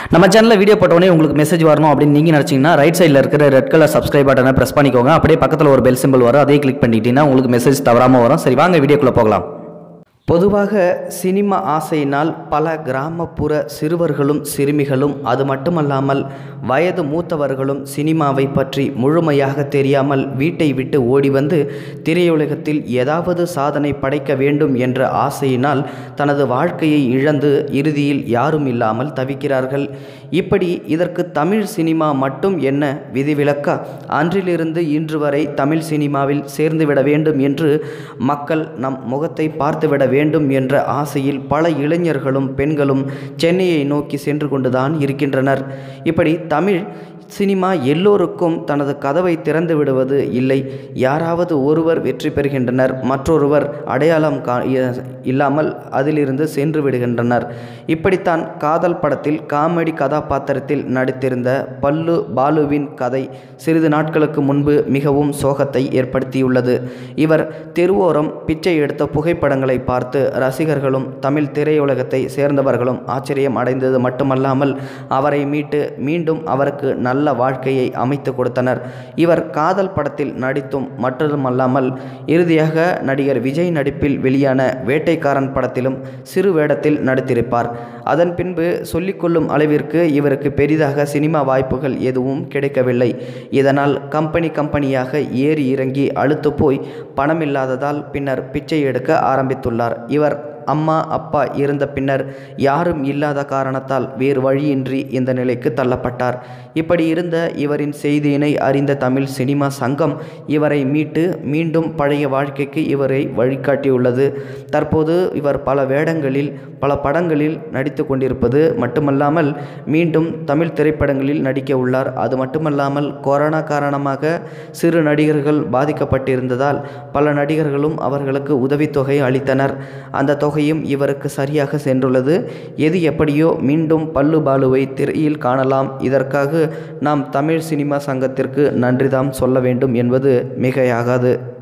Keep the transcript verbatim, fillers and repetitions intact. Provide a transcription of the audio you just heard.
நம்ம சேனலில் வீடியோ போட்டோடனே உங்களுக்கு மெசேஜ் வரணும் அப்படின்னு நீங்கள் நினச்சிங்கன்னா ரைட் சைடில் இருக்கிற ரெட் கலர் சப்ஸ்கிரைப் பட்டனை ப்ரெஸ் பண்ணிக்கோங்க. அப்படியே பக்கத்தில் ஒரு பெல் சிம்பிள் வரும், அதையும் கிளிக் பண்ணிக்கிட்டீங்கன்னா உங்களுக்கு மெசேஜ் தவறாமல் வரும். சரி, வாங்க வீடியோக்குள்ளே போகலாம். பொதுவாக சினிமா ஆசையினால் பல கிராமப்புற சிறுவர்களும் சிறுமிகளும் அது மட்டுமல்லாமல் வயது மூத்தவர்களும் சினிமாவை பற்றி முழுமையாக தெரியாமல் வீட்டை விட்டு ஓடி வந்து திரையுலகத்தில் ஏதாவது சாதனை படைக்க வேண்டும் என்ற ஆசையினால் தனது வாழ்க்கையை இழந்து இறுதியில் யாரும் இல்லாமல் தவிக்கிறார்கள். இப்படி இதற்கு தமிழ் சினிமா மட்டும் என்ன விதிவிலக்கா? அன்றிலிருந்து இன்று வரை தமிழ் சினிமாவில் சேர்ந்துவிட வேண்டும் என்று மக்கள் நம் முகத்தை பார்த்துவிட வேண்டும் என்ற ஆசையில் பல இளைஞர்களும் பெண்களும் சென்னையை நோக்கி சென்று கொண்டுதான் இருக்கின்றனர். இப்படி தமிழ் சினிமா எல்லோருக்கும் தனது கதவை திறந்து விடுவது இல்லை. யாராவது ஒருவர் வெற்றி பெறுகின்றனர், மற்றொருவர் அடையாளம் கா இல்லாமல் அதிலிருந்து சென்று விடுகின்றனர். இப்படித்தான் காதல் படத்தில் காமெடி கதாபாத்திரத்தில் நடித்திருந்த பல்லு பாலுவின் கதை சிறிது நாட்களுக்கு முன்பு மிகவும் சோகத்தை ஏற்படுத்தியுள்ளது. இவர் தெருவோரம் பிச்சை எடுத்த புகைப்படங்களை பார்த்து ரசிகர்களும் தமிழ் திரையுலகத்தை சேர்ந்தவர்களும் ஆச்சரியம் அடைந்தது மட்டுமல்லாமல் அவரை மீட்டு மீண்டும் அவருக்கு நல்ல வாழ்க்கையை அமைத்து கொடுத்தனர். இவர் காதல் படத்தில் நடித்தும் மட்டுமல்லாமல் இறுதியாக நடிகர் விஜய் நடிப்பில் வெளியான வேட்டைக்காரன் படத்திலும் சிறு வேடத்தில் நடித்திருப்பார். அதன் பின்பு சொல்லிக்கொள்ளும் அளவிற்கு இவருக்கு பெரிதாக சினிமா வாய்ப்புகள் எதுவும் கிடைக்கவில்லை. இதனால் கம்பெனி கம்பெனியாக ஏறி இறங்கி அழுத்து போய் பணமில்லாததால் பின்னர் பிச்சை எடுக்க ஆரம்பித்துள்ளார். இவர் அம்மா அப்பா இருந்த பின்னர் யாரும் இல்லாத காரணத்தால் வேறு வழியின்றி இந்த நிலைக்கு தள்ளப்பட்டார். இப்படி இருந்த இவரின் செய்தியினை அறிந்த தமிழ் சினிமா சங்கம் இவரை மீட்டு மீண்டும் பழைய வாழ்க்கைக்கு இவரை வழிகாட்டியுள்ளது. தற்போது இவர் பல வேடங்களில் பல படங்களில் நடித்து கொண்டிருப்பது மட்டுமல்லாமல் மீண்டும் தமிழ் திரைப்படங்களில் நடிக்க உள்ளார். அது மட்டுமல்லாமல் கொரோனா காரணமாக சிறு நடிகர்கள் பாதிக்கப்பட்டிருந்ததால் பல நடிகர்களும் அவர்களுக்கு உதவித்தொகை அளித்தனர். அந்த தொகை இவருக்கு சரியாக சென்றுள்ளது. எது எப்படியோ மீண்டும் பல்லு பாலுவை திரையில் காணலாம். இதற்காக நாம் தமிழ் சினிமா சங்கத்திற்கு நன்றிதான் சொல்ல வேண்டும் என்பது மிகையாகாது.